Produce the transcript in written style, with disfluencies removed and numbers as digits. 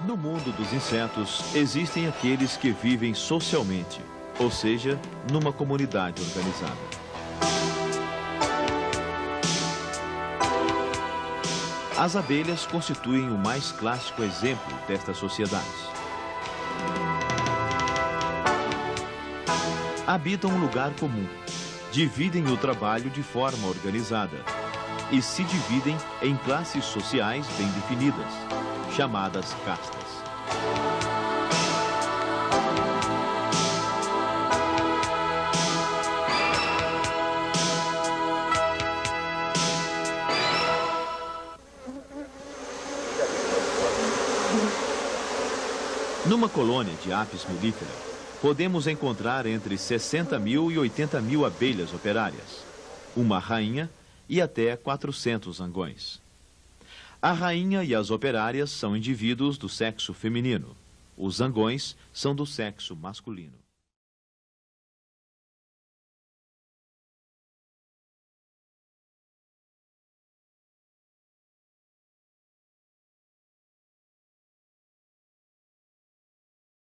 No mundo dos insetos, existem aqueles que vivem socialmente, ou seja, numa comunidade organizada. As abelhas constituem o mais clássico exemplo desta sociedade. Habitam um lugar comum, dividem o trabalho de forma organizada e se dividem em classes sociais bem definidas, chamadas castas. Numa colônia de apis mellifera, podemos encontrar entre 60 mil e 80 mil abelhas operárias, uma rainha e até 400 zangões. A rainha e as operárias são indivíduos do sexo feminino. Os zangões são do sexo masculino.